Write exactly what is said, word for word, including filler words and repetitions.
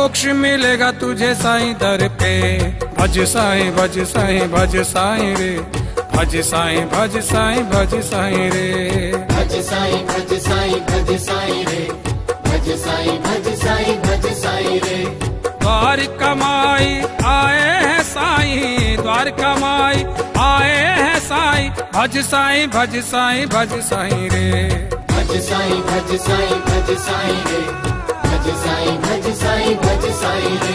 मोक्ष मिलेगा तुझे साईं दर पे। भज साईं भज साईं भज साईं रे, भज साईं भज साईं भज साईं रे। भज साईं भज साईं भज साईं रे, भज साईं भज साईं भज साईं रे। द्वारका माई आए हैं साईं, द्वारका माई आए हैं साईं। भज साईं भज साईं भज साईं रे। भज साईं भज साईं भज साईं रे, भज साईं भज साईं भज साईं रे।